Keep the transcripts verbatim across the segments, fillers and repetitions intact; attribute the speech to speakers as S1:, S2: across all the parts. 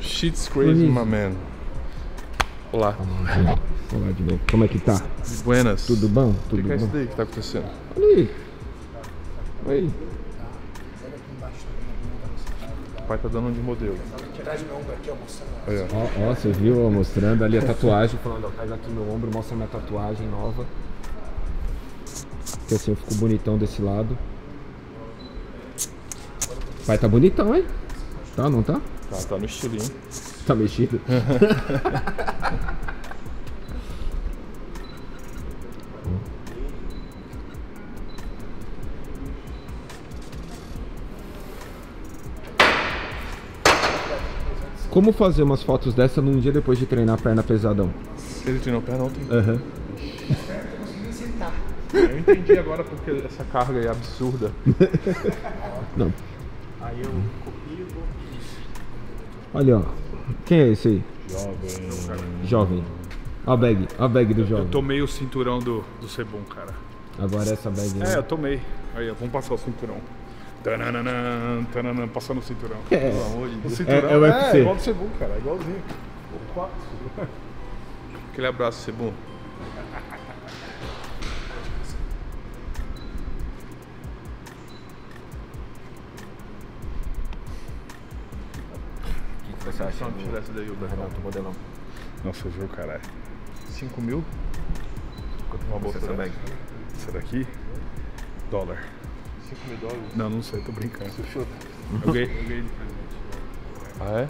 S1: Shit's crazy, my man. Olá.
S2: Olá de novo. Como é que tá?
S1: Buenas.
S2: Tudo bom? Tudo
S1: O que é
S2: bom?
S1: isso daí que tá acontecendo?
S2: Olha aí. Oi.
S1: O pai tá dando um de modelo. Olha.
S2: Ó, ó, você viu? Ó, mostrando ali a tatuagem. Falando, ó, pega aqui meu ombro, mostra minha tatuagem nova. Que assim eu fico bonitão desse lado. O pai tá bonitão, hein? Tá, não tá?
S1: Tá, tá no estilinho.
S2: Tá mexido? Como fazer umas fotos dessa num dia depois de treinar a perna pesadão?
S1: Ele treinou perna ontem?
S2: Aham. Uhum.
S1: Eu entendi agora porque essa carga aí é absurda.
S2: Não.
S1: Aí eu copio e vou.
S2: Olha, ó. Quem é esse aí?
S1: Jovem.
S2: Jovem. Ó a bag, ó a bag do jovem.
S3: Eu tomei o cinturão do, do Sebum, cara.
S2: Agora essa bag aí.
S3: É, eu tomei. Aí, ó, vamos passar o cinturão. Tananana, tananana, passando o cinturão.
S2: É,
S1: Pelo amor de Deus.
S3: O cinturão
S2: É- é o U F C.
S3: é igual do Sebum, cara. É igualzinho. O quatro.
S1: Aquele abraço, Sebum.
S2: O que você acha?
S1: Tira essa daí, o Betão.
S2: Renato Modelão.
S3: Nossa, viu, caralho.
S1: cinco mil? Quanto uma bolsa
S2: essa
S1: dessa?
S2: bag?
S3: Essa daqui, dólar.
S1: cinco mil dólares?
S3: Não, não sei, tô brincando.
S1: Você chuta?
S3: Eu ganhei, eu ganhei de presente.
S1: Ah, é?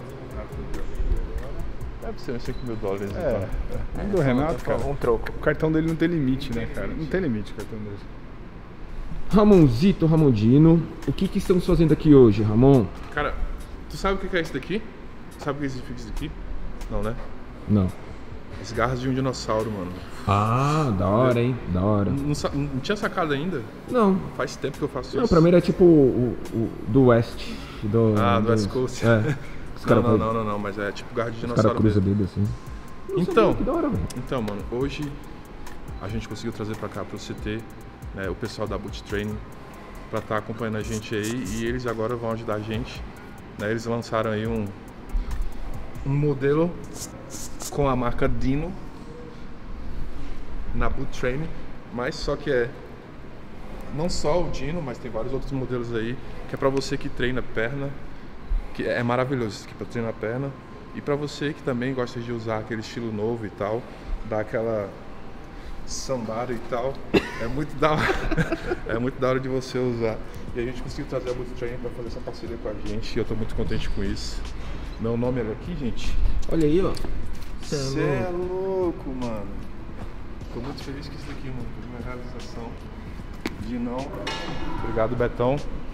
S1: Deve ser uns cinco mil dólares.
S3: É,
S1: então.
S3: é. Do Renato, cara.
S2: Um troco.
S3: O cartão dele não tem limite, né, cara? Não tem limite o cartão dele.
S2: Ramonzito Ramondino, o que que estamos fazendo aqui hoje, Ramon?
S1: Cara, tu sabe o que é isso daqui? Sabe o que significa isso daqui? Não, né?
S2: Não.
S1: As garras de um dinossauro, mano.
S2: Ah, da hora, hein? Da hora.
S1: Não, sa- não tinha sacado ainda?
S2: Não.
S1: Faz tempo que eu faço
S2: Não,
S1: isso.
S2: pra mim era tipo o, o do West. Do,
S1: Ah, do
S2: dos-
S1: West Coast.
S2: É. Os
S1: Não,
S2: caras
S1: não, não, não, não, mas é tipo garra de
S2: Os caras
S1: dinossauro
S2: cruzam
S1: mesmo.
S2: o dedo assim. Não
S1: Então,
S2: sabia, que da hora, velho.
S1: então, mano, hoje a gente conseguiu trazer pra cá, pro C T, né, o pessoal da Boot Training, pra estar acompanhando a gente aí, e eles agora vão ajudar a gente, né, eles lançaram aí um, um modelo com a marca Dino na Boot Training, mas só que é não só o Dino, mas tem vários outros modelos aí, que é pra você que treina perna, que é maravilhoso isso aqui pra treinar perna, e pra você que também gosta de usar aquele estilo novo e tal, dar aquela sandália e tal, é muito da hora, é muito da hora de você usar. E a gente conseguiu trazer a Boot Training pra fazer essa parceria com a gente, e eu tô muito contente com isso. Meu nome é aqui, gente.
S2: Olha aí, ó.
S1: Você é louco, mano. Tô muito feliz com isso daqui, mano. Foi uma realização. De não. Obrigado, Betão.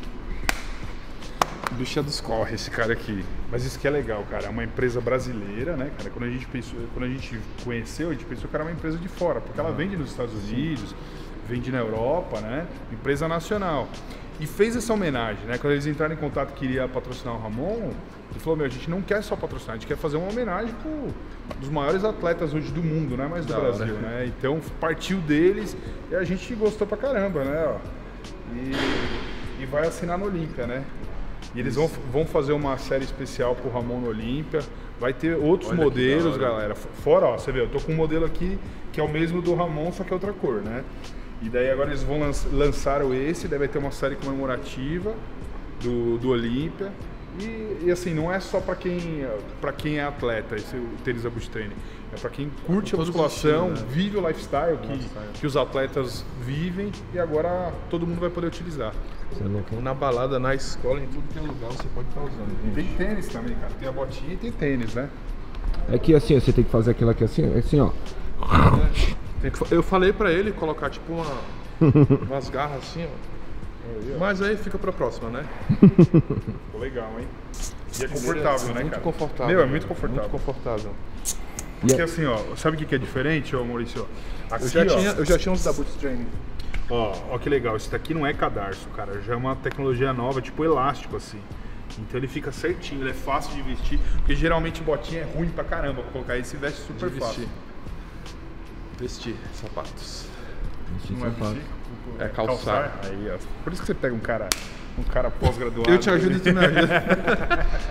S3: Bicha dos corre esse cara aqui. Mas isso que é legal, cara. É uma empresa brasileira, né, cara? Quando a gente pensou, quando a gente conheceu, a gente pensou que era uma empresa de fora, porque ela vende nos Estados Unidos, vende na Europa, né? Empresa nacional. E fez essa homenagem, né? Quando eles entraram em contato que queria patrocinar o Ramon, ele falou, meu, a gente não quer só patrocinar, a gente quer fazer uma homenagem pro dos maiores atletas hoje do mundo, não é mais do
S1: Da hora.
S3: Brasil, né? Então partiu deles e a gente gostou pra caramba, né? Ó. E, e vai assinar no Olímpia, né? E eles vão, vão fazer uma série especial pro Ramon no Olímpia. Vai ter outros
S1: Olha que
S3: modelos,
S1: da hora.
S3: galera. Fora, ó, você vê, eu tô com um modelo aqui que é o mesmo do Ramon, só que é outra cor, né? E daí agora eles vão lanç, lançaram esse, daí vai ter uma série comemorativa do, do Olímpia. E, e assim, não é só pra quem, pra quem é atleta, esse o tênis da Boot Training. É pra quem curte a
S1: Todos os
S3: musculação,
S1: estilos, né?
S3: vive o lifestyle que,
S1: Lifestyle.
S3: que os atletas vivem e agora todo mundo vai poder utilizar.
S2: Você é louco, hein?
S1: Na balada, na escola, em tudo que é lugar, você pode estar usando.
S3: E
S1: gente.
S3: tem tênis também, cara. Tem a botinha e tem tênis, né?
S2: É que assim, ó, você tem que fazer aquilo aqui assim, assim, ó.
S1: Tem que fa- Eu falei pra ele colocar tipo uma, umas garras assim, ó. Mas aí fica pra próxima, né?
S3: Ficou legal, hein? E é confortável, né,
S1: Muito
S3: cara?
S1: confortável.
S3: Meu, é
S1: né?
S3: muito confortável.
S1: Muito confortável.
S3: Porque assim, ó, sabe o que que é diferente, ô Maurício? Aqui,
S1: Eu já,
S3: ó,
S1: tinha, eu já tinha uns da Boot Training.
S3: Ó, ó que legal, esse daqui não é cadarço, cara, já é uma tecnologia nova, tipo elástico assim. Então ele fica certinho, ele é fácil de vestir, porque geralmente botinha é ruim pra caramba pra colocar, esse veste super
S1: De
S3: fácil.
S1: vestir. Vestir sapatos.
S3: Não é vestir?
S1: É calçar.
S3: Aí, ó. Por isso que você pega um cara, um cara pós-graduado.
S1: Eu te ajudo e tu me ajuda.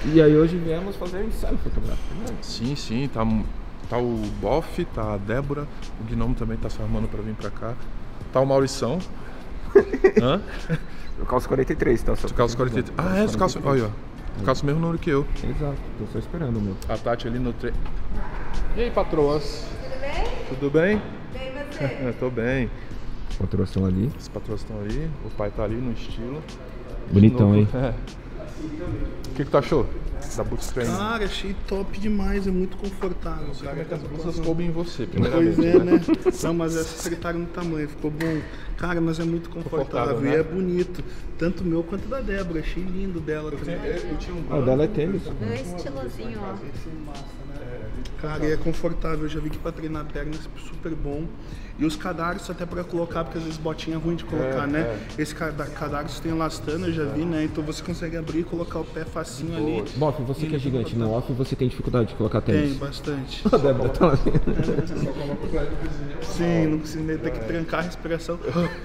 S2: E aí hoje viemos fazer um ensaio fotográfico, né?
S1: Sim, sim, tá, tá o Boff, tá a Débora, o Gnomo também tá se arrumando pra vir pra cá. Tá o Maurição. Hã?
S2: Eu calço quarenta e três, tá? Só
S1: Tu calça quarenta e três. Ah, é, tu calça. Olha, ó. Tu calça o mesmo número que eu.
S2: Exato, tô só esperando, meu.
S1: A Tati ali no tre... E aí, patroas?
S4: Tudo bem?
S1: Tudo bem?
S4: Bem, você?
S1: Tô bem.
S2: Patroação ali.
S1: Os patroas estão ali, o pai tá ali no estilo.
S2: Bonitão, hein?
S1: É. O que que tu achou da Bootstrain?
S5: Cara, achei top demais, é muito confortável.
S1: Como
S5: Cara.
S1: é que as blusas coubem em você,
S5: Pois
S1: primeiramente,
S5: é, né? Não, mas essa acertaram no tamanho, ficou bom. Cara, mas é muito confortável,
S1: Confortável, né?
S5: e é bonito. Tanto o meu quanto o da Débora, achei lindo dela também.
S1: Eu tinha um
S2: Ah, o dela é tênis.
S4: Meu estilosinho, ó.
S5: Cara, e é confortável, eu já vi que pra treinar perna é super bom. E os cadarços até pra colocar, porque às vezes botinha é ruim de colocar,
S1: É,
S5: né?
S1: é.
S5: Esse cada- cadarço tem elastano, eu já vi, né? Então você consegue abrir e colocar o pé facinho ali.
S2: Boff, você que é gigante no off, você tem dificuldade de colocar
S5: Tem,
S2: tênis?
S5: bastante.
S2: A Débora tá lá.
S5: Sim, não consigo nem ter que trancar a respiração.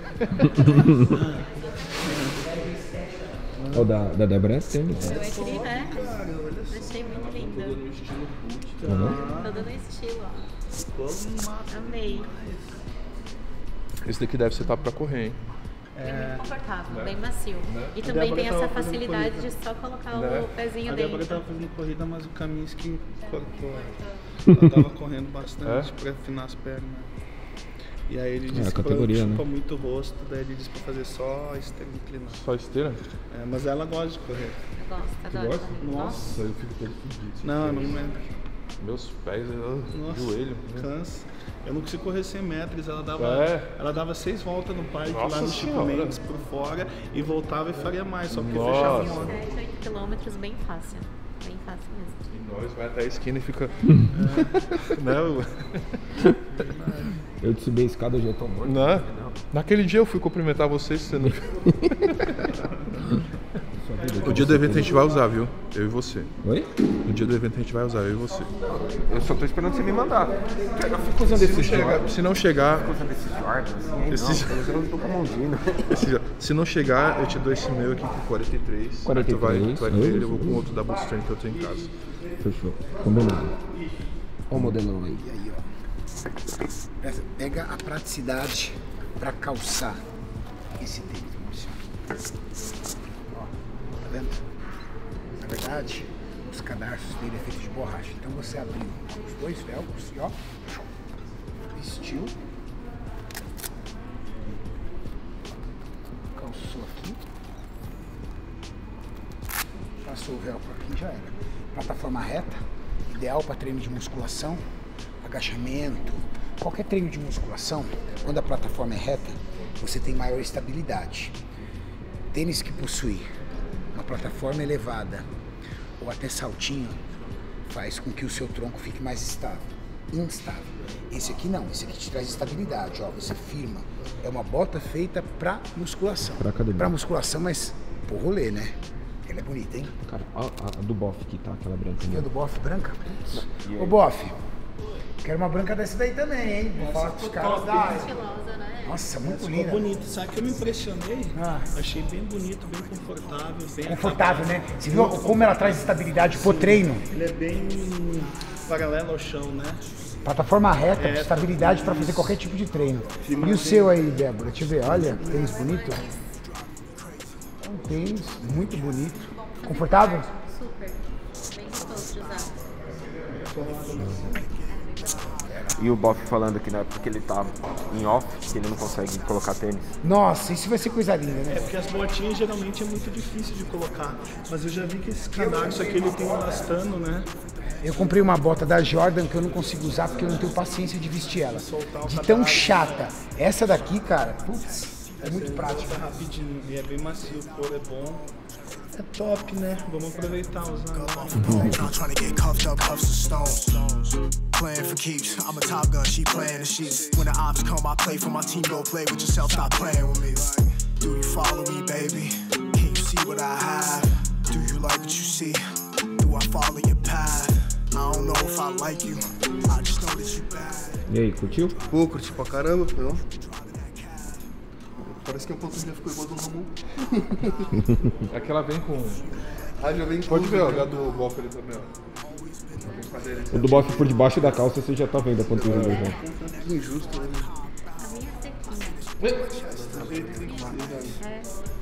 S2: O da, da Débora é tênis.
S4: Eu entrei, né? Achei muito lindo.
S2: Uhum.
S4: Todo no estilo, ó. Amei.
S1: Esse daqui deve ser top pra correr, hein?
S4: Bem muito confortável, bem macio. E
S5: A
S4: também
S5: Débora
S4: tem essa
S5: tava fazendo
S4: facilidade
S5: corrida.
S4: de só colocar
S1: Né?
S4: o pezinho
S5: A Débora
S4: dentro.
S5: tava fazendo corrida, mas o Kaminsky cortou. Ela tava correndo bastante
S1: É?
S5: pra afinar as pernas. E aí ele
S2: É,
S5: disse
S2: a
S5: que
S2: categoria,
S5: chupa
S2: né?
S5: muito o rosto, daí ele disse pra fazer só esteira inclinada.
S1: Só esteira?
S5: É, mas ela gosta de correr.
S4: Gosta, adoro
S1: gosta?
S4: também.
S5: Nossa.
S1: eu fico todo fodido.
S5: Não, não é.
S1: Meus pés, eu-
S5: Nossa,
S1: joelho. né?
S5: cansa. Eu não consigo correr cem metros, ela dava,
S1: É.
S5: ela dava seis voltas no parque
S1: Nossa
S5: lá no Chico
S1: Senhora.
S5: Mendes por fora e voltava e faria mais, só porque
S1: Nossa.
S5: fechava em hora.
S4: sete, oito quilômetros bem fácil. Bem fácil mesmo.
S1: E nós vai até a esquina e fica. Não,
S2: Eu de subir a escada eu já tô morto.
S1: não. Naquele dia eu fui cumprimentar vocês, você não. O dia do evento a gente vai usar, viu? Eu e você.
S2: Oi?
S1: No dia do evento a gente vai usar, eu e você.
S2: Eu só tô esperando você me mandar. Eu fico usando esses
S1: Chega- se não chegar.
S2: usando esses Jordan, assim,
S1: Esses-
S2: não, eu não tô com a mãozinha.
S1: esse- se não chegar, eu te dou esse meu aqui com quarenta e três.
S2: quarenta e
S1: Aí tu vai,
S2: três,
S1: tu vai ter ele, eu vou
S2: isso.
S1: com outro da Bootstrain que eu tenho em casa.
S2: Fechou. Combinado. Olha o modelão aí.
S6: E aí, ó. Essa- Pega a praticidade para calçar esse tênis, Maurício. Ó, tá vendo? Na verdade, os cadarços dele é feito de borracha. Então você abriu os dois velcros e ó, vestiu. Calçou aqui. Passou o velcro aqui, já era. Plataforma reta, ideal para treino de musculação, agachamento, qualquer treino de musculação. Quando a plataforma é reta, você tem maior estabilidade. Tênis que possui uma plataforma elevada ou até saltinho faz com que o seu tronco fique mais estável, instável. Esse aqui não, esse aqui te traz estabilidade, ó, você firma. É uma bota feita para musculação.
S2: Pra academia.
S6: Pra musculação, mas por rolê, né? Ela é bonita, hein?
S2: Cara, a, a do Boff aqui, tá? Aquela branca.
S6: E a
S2: Né?
S6: do Boff branca? Ô Boff, quero uma branca dessa daí também, hein? Vou falar com os caras da...
S4: Estilosa, né?
S6: Nossa, muito
S5: Ficou
S6: linda.
S5: bonito, sabe que eu me impressionei?
S6: Ah.
S5: Achei bem bonito, bem confortável, bem
S6: Confortável, né? Você viu como ela traz estabilidade pro treino?
S5: Ele é bem paralelo ao chão, né?
S6: Plataforma reta,
S5: É,
S6: estabilidade para fazer qualquer tipo de treino. E o seu aí, Débora? Deixa eu ver, olha, tênis bonito. É um tênis muito bonito. Confortável?
S4: Super. Bem gostoso de usar.
S7: E o Boff falando que na época que ele tá em off, que ele não consegue colocar tênis.
S6: Nossa, isso vai ser coisa linda,
S5: É
S6: né?
S5: porque as botinhas geralmente é muito difícil de colocar. Mas eu já vi que esse cadarço aqui ele tem um elastano, né?
S6: Eu comprei uma bota da Jordan que eu não consigo usar porque eu não tenho paciência de vestir ela. De tão chata. Essa daqui, cara, putz, é muito prática.
S5: Fica rapidinho e é bem macio, o couro é bom. É top, né? Vamos aproveitar usar agora.
S8: I'm trying to get cuffed up, puffs and stones. Playing for keeps. I'm a top gun, she playing the sheets. When the ops come, I play for my team. Go play with yourself, stop playing with me. Do you follow me, baby? Can you see what I have? Do you like what you see? Do I follow your path? I don't know if I like you. I just know that you bad.
S2: E aí, curtiu?
S9: Pô, curti pra caramba, meu. Parece que a panturrilha ficou igual do Ramon.
S1: É que ela vem com
S5: Ah, já vem
S1: Pode
S5: tudo,
S1: ver, ó,
S5: né?
S1: a do golfe ali também, ó.
S2: O do bofe por debaixo da calça você já tá vendo a panturrilha dele. Né?
S5: Que injusto, né?
S4: A minha é sequinha. É,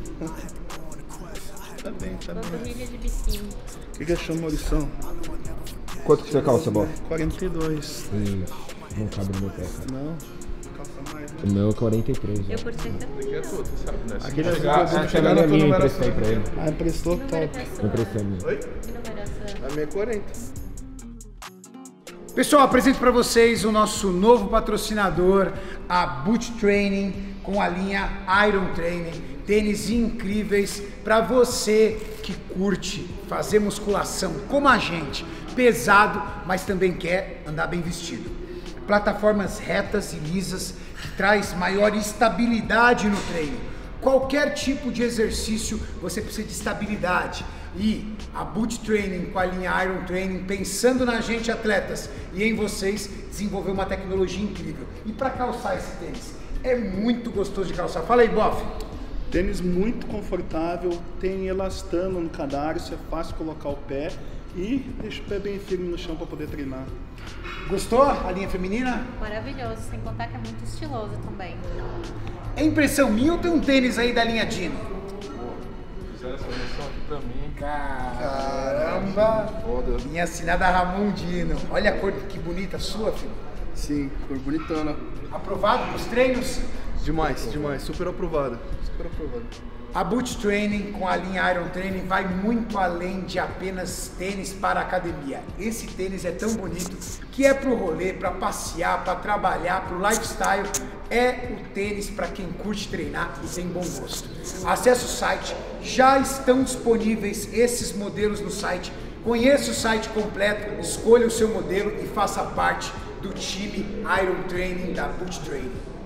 S5: Tá bem, tá bem.
S4: panturrilha de biquíni.
S5: O que que achou, Maurição?
S2: Quanto que você calça, bofe?
S5: quarenta e dois.
S2: Hum, não cabe no meu pé, cara.
S5: Não. Calça mais, né?
S2: O meu é quarenta e três.
S4: Eu
S2: Né?
S4: curti até
S1: Aqui é tudo, você sabe, né? Se
S5: Aquele
S1: não
S5: é
S1: chegar,
S5: azul,
S1: se não
S5: azul,
S1: chegar na tua
S2: minha, eu
S1: numeração.
S2: emprestei pra ele.
S5: Ah, emprestou
S4: Que número que
S5: top.
S4: é
S2: Eu
S4: sua?
S2: emprestei a minha.
S5: Oi?
S4: Que número é a sua?
S5: A minha é quarenta.
S6: Pessoal, apresento para vocês o nosso novo patrocinador, a Boot Training, com a linha Iron Training. Tênis incríveis para você que curte fazer musculação como a gente, pesado, mas também quer andar bem vestido. Plataformas retas e lisas que traz maior estabilidade no treino. Qualquer tipo de exercício você precisa de estabilidade. E a Boot Training com a linha Iron Training, pensando na gente atletas e em vocês, desenvolveu uma tecnologia incrível. E para calçar esse tênis, é muito gostoso de calçar. Fala aí, Boff.
S5: Tênis muito confortável, tem elastano no cadarço, é fácil colocar o pé e deixa o pé bem firme no chão para poder treinar.
S6: Gostou a linha feminina?
S4: Maravilhoso, sem contar que é muito estiloso também.
S6: É impressão minha ou tem um tênis aí da linha Dino?
S1: Fizeram essa versão aqui pra mim.
S6: Caramba!
S1: Foda.
S6: Linha assinada Ramon Dino. Olha a cor que bonita sua, filho.
S5: Sim, cor bonitona.
S6: Aprovado pros treinos?
S5: Demais, demais. Super aprovado. Super aprovado.
S6: A Boot Training com a linha Iron Training vai muito além de apenas tênis para academia. Esse tênis é tão bonito que é pro rolê, para passear, para trabalhar, pro lifestyle. É o tênis para quem curte treinar e tem bom gosto. Acesse o site, já estão disponíveis esses modelos no site. Conheça o site completo, escolha o seu modelo e faça parte do time Iron Training da Boot Training.